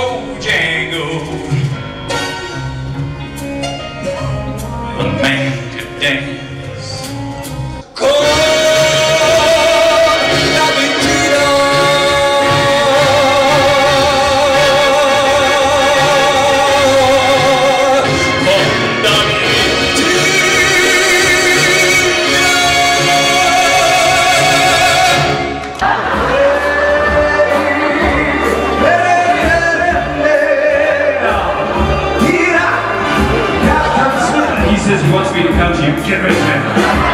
Bojangles. A man could dance. Cold like a Tito. He says he wants me to come to you. Get ready, man.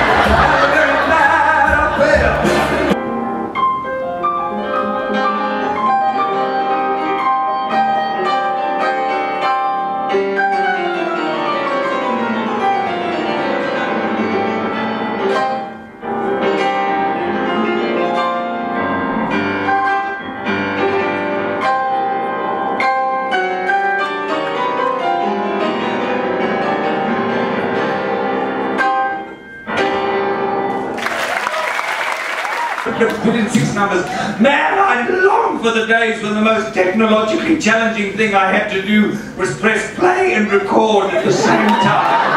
Put in 6 numbers. Man, I long for the days when the most technologically challenging thing I had to do was press play and record at the same time.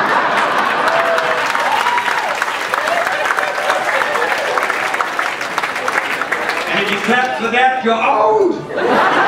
And if you clap for that, you're old.